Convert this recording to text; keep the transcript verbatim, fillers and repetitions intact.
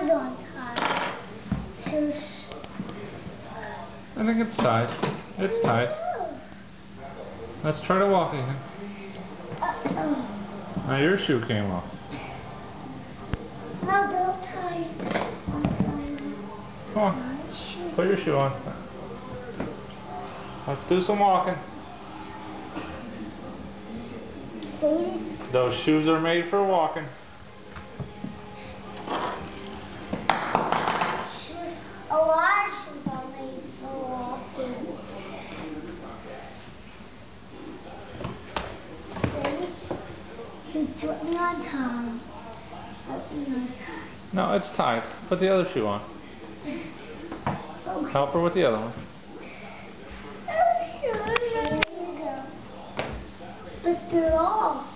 shoes aren't tied. Shoes. I think it's tied. It's tied. Let's try to walk again. Now your shoe came off. No, don't tie. I'm tying. Come on. Put your shoe on. Let's do some walking. See? Those shoes are made for walking. A lot of shoes are made for walking. See? He's putting on time. Putting on time. No, it's tied. Put the other shoe on. Okay. Help her with the other one. Oh, sure. There you go. But they're off.